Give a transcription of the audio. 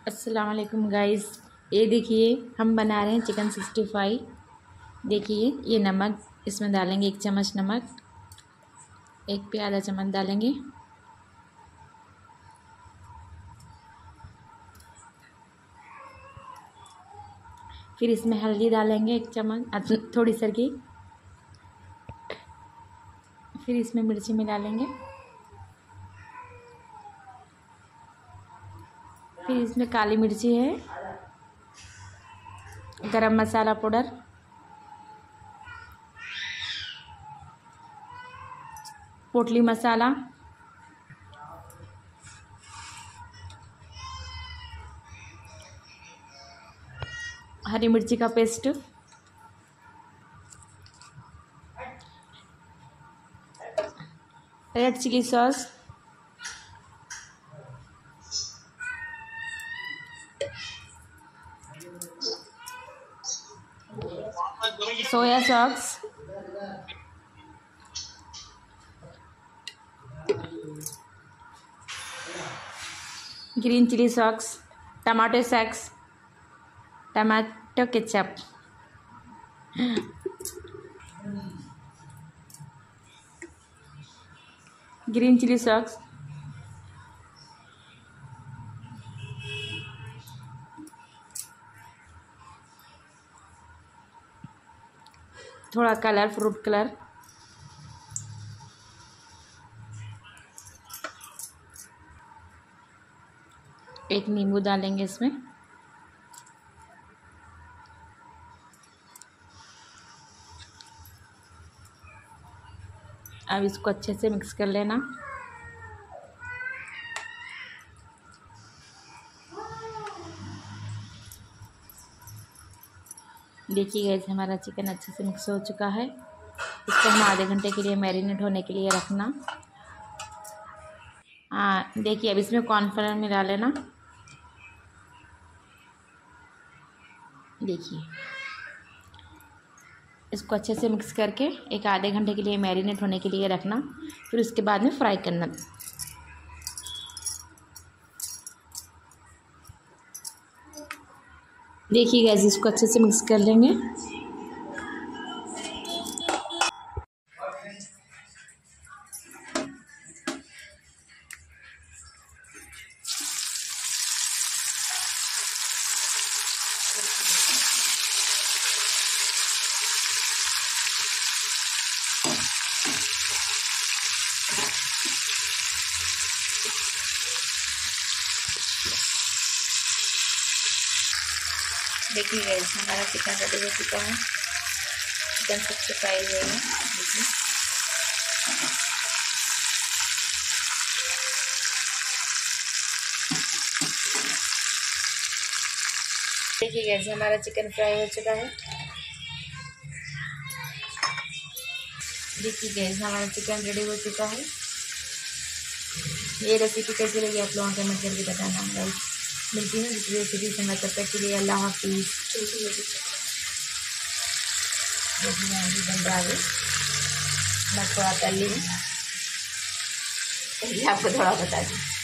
अस्सलाम वालेकुम गाइस। ये देखिए हम बना रहे हैं चिकन 65। देखिए ये नमक इसमें डालेंगे, 1 चम्मच नमक, 1 पे आधा चम्मच डालेंगे। फिर इसमें हल्दी डालेंगे 1 चम्मच, थोड़ी सर की। फिर इसमें मिर्ची में डालेंगे। फिर इसमें काली मिर्ची है, गरम मसाला पाउडर, पोटली मसाला, हरी मिर्ची का paste, red chilli sauce, soya sauce, green chilli sauce, tomato sauce, tomato ketchup, green chilli sauce, थोड़ा कलर, फ्रूट कलर, एक नींबू डालेंगे इसमें। अब इसको अच्छे से मिक्स कर लेना। देखिए गाइस हमारा चिकन अच्छे से मिक्स हो चुका है। इसको हम आधे घंटे के लिए मैरिनेट होने के लिए रखना। हाँ देखिए अब इसमें कॉर्नफ्लोर मिला लेना। देखिए इसको अच्छे से मिक्स करके एक आधे घंटे के लिए मैरिनेट होने के लिए रखना। फिर उसके बाद में फ्राई करना। देखिए गैस इसको अच्छे से मिक्स कर लेंगे। देखिए गाइस हमारा चिकन रेडी हो चुका है। चिकन 65 है। देखिए गाइस हमारा चिकन फ्राई हो चुका है। देखिए गाइस हमारा चिकन रेडी हो चुका है। ये रेसिपी कैसी लगी आप लोगों को कमेंट करके बताना गाइस। मिलती है दूसरी रेसिपी से। मैं तब तक के लिए अल्लाह हाफिज़। बन रहा है, मैं थोड़ा कर ली, आपको थोड़ा बता दूँ।